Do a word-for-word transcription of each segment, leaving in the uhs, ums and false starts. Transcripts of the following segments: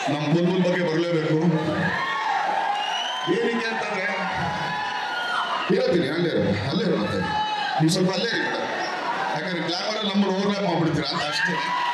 ನಮ್ಮ ಬುಲ್ಬುಲ್ ಬಗ್ಗೆ ಬರಲೇಬೇಕು. ಏನಕ್ಕೆ ಅಂತಂದ್ರೆ ಇರತ್ತೀನಿ ಅಲ್ಲೇ ಇರೋದು ಅಲ್ಲೇ ಇರೋದು ನೀವು ಸ್ವಲ್ಪ ಅಲ್ಲೇ ಇರಿ ಯಾಕಂದ್ರೆ ಗ್ಲಾಮರ್ ನಮ್ಮನ್ನು ಓವರ್ಲ್ಯಾಪ್ ಮಾಡ್ಬಿಡ್ತೀರಾ ಅಂತ ಅಷ್ಟೇ.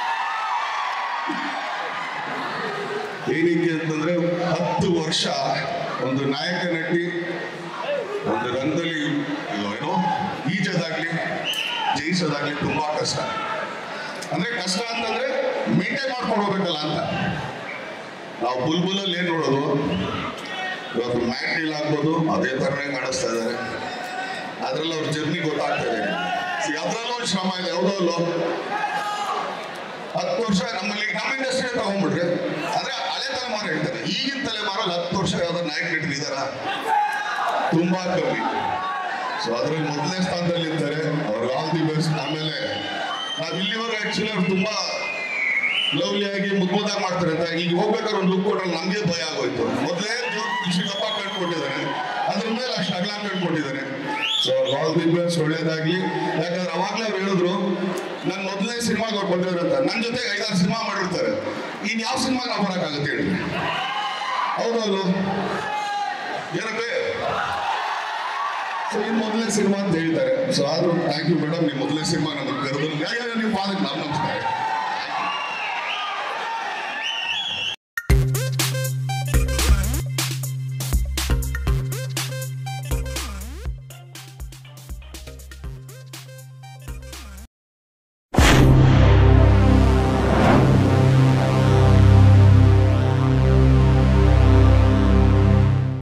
ಏನಕ್ಕೆ ಅಂತಂದ್ರೆ ಹತ್ತು ವರ್ಷ ಒಂದು ನಾಯಕ ನಟಿ ಒಂದು ರಂಗದಲ್ಲಿ ಏನೋ ಈಜೋದಾಗ್ಲಿ ಜಯಿಸೋದಾಗ್ಲಿ ತುಂಬಾ ಕಷ್ಟ. ಅಂದ್ರೆ ಕಷ್ಟ ಅಂತಂದ್ರೆ ಮೇಂಟೈನ್ ಮಾಡ್ಕೊಂಡು ಹೋಗ್ಬೇಕಲ್ಲ ಅಂತ. ನಾವು ಬುಲ್ಬುಲಲ್ಲಿ ಏನ್ ನೋಡೋದು ಇವತ್ತು ಮ್ಯಾಟ್ರಿಲ್ ಆಗ್ಬೋದು ಅದೇ ತರನೇ ಕಾಣಿಸ್ತಾ ಇದ್ದಾರೆ. ಅದ್ರಲ್ಲಿ ಅವ್ರ ಜರ್ನಿ ಗೊತ್ತಾಗ್ತಾ ಇದೆ. ಅದ್ರಲ್ಲೂ ಒಂದು ಶ್ರಮ ಇದೆ ಯಾವುದೋ ಅಲ್ಲೋ. ಹತ್ತು ವರ್ಷ ನಮ್ಮಲ್ಲಿ ನಮ್ಮ ಇಂಡಸ್ಟ್ರಿ ತಗೊಂಡ್ಬಿಟ್ರೆ ಅಂದ್ರೆ ಹಳೆ ತಲೆಮಾರು ಹೇಳ್ತಾರೆ. ಈಗಿನ ತಲೆಮಾರಲ್ಲಿ ಹತ್ತು ವರ್ಷ ಯಾವ್ದಾರು ನಾಯಕ ನಟರಿದಾರ ತುಂಬಾ ಕಮ್ಮಿ. ಸೊ ಅದ್ರಲ್ಲಿ ಮೊದಲನೇ ಸ್ಥಾನದಲ್ಲಿ ಇರ್ತಾರೆ. ಅವ್ರು ಆಲ್ ದಿ ಬೆಸ್ಟ್. ಆಮೇಲೆ ನಾವ್ ಇಲ್ಲಿವರೆಗೂ ಆಕ್ಚುಲಿ ಅವ್ರು ತುಂಬಾ ಲವ್ಲಿಯಾಗಿ ಮುದ್ದಾಗಿ ಮಾಡ್ತಾರೆ ಅಂತ ಈಗ ಹೋಗ್ಬೇಕಾದ್ರೆ ಒಂದು ಲುಕ್ ಕೊಟ್ರೆ ನಮ್ಗೆ ಭಯ ಆಗೋಯ್ತು. ಮೊದಲೇ ದಪ್ಪ ಕಟ್ಕೊಟ್ಟಿದ್ದಾನೆ, ಅದ್ರ ಮೇಲೆ ಅಷ್ಟು ಅಗಲ ಕಟ್ಕೊಟ್ಟಿದ್ದಾನೆ. ಸೊ ಆಲ್ ದಿ ಬೆಸ್ಟ್, ಒಳ್ಳೇದಾಗ್ಲಿ. ಯಾಕಂದ್ರೆ ಅವಾಗ್ಲೇ ಅವ್ರು ಹೇಳಿದ್ರು ನನ್ ಮೊದಲನೇ ಸಿನಿಮಾಗೆ ಅವ್ರು ಬಂದಿದ್ರು ಅಂತ. ನನ್ನ ಜೊತೆಗೆ ಐದಾರು ಸಿನಿಮಾ ಮಾಡಿರ್ತಾರೆ. ಇನ್ ಯಾವ ಸಿನಿಮಾ ನಾವು ಬರೋಕ್ಕಾಗುತ್ತೆ ಹೇಳಿ? ಹೌದಲ್ವ? ಏನಕ್ಕೆ ಸೊ ಇನ್ ಮೊದಲನೇ ಸಿನಿಮಾ ಅಂತ ಹೇಳ್ತಾರೆ. ಸೊ ಆದ್ರೂ ಥ್ಯಾಂಕ್ ಯು ಮೇಡಮ್, ನಿಮ್ ಮೊದಲನೇ ಸಿನಿಮಾ ನಮಗೆ ಕರೆದ್ರು. ನೀವು ಪಾದಕ್ಕೆ ನಾವು ನಮಸ್ಕಾರ.